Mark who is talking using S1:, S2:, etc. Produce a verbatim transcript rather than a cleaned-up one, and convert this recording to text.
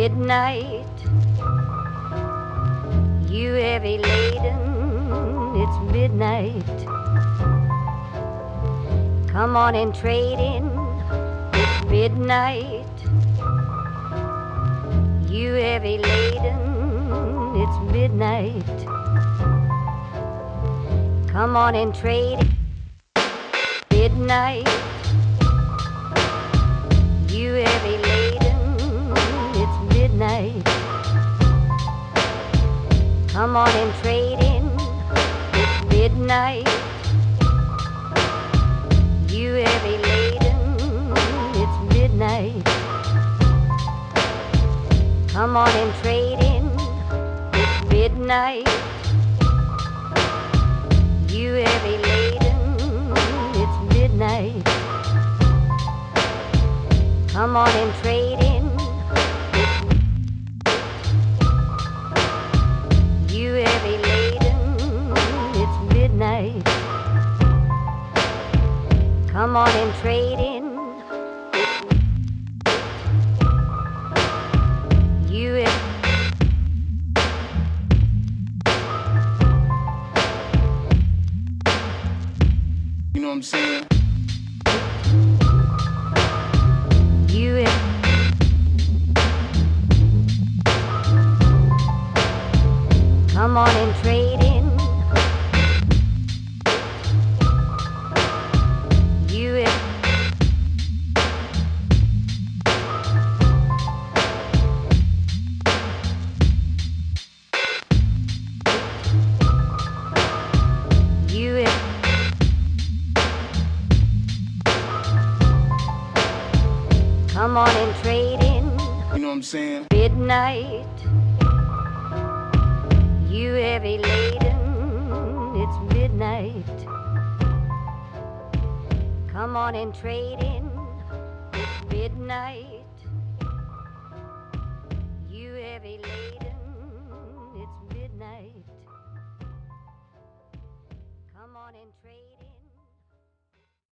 S1: midnight. You heavy laden, it's midnight. Come on and trade in, it's midnight. You heavy laden, it's midnight. Come on and trade in, midnight. You heavy laden, it's midnight. Come on and trade in, it's midnight. You heavy laden, it's midnight. Come on and trade in, it's midnight. You heavy laden, it's midnight. Come on and trade in, you heavy laden, it's midnight. Come on and trade in, you heavy.
S2: You know what I'm saying?
S1: You heavy. Come on and trade in, you heavy. You heavy. Come on and trade in,
S2: You know what I'm saying?
S1: midnight. You heavy laden, it's midnight. Come on and trade in, it's midnight.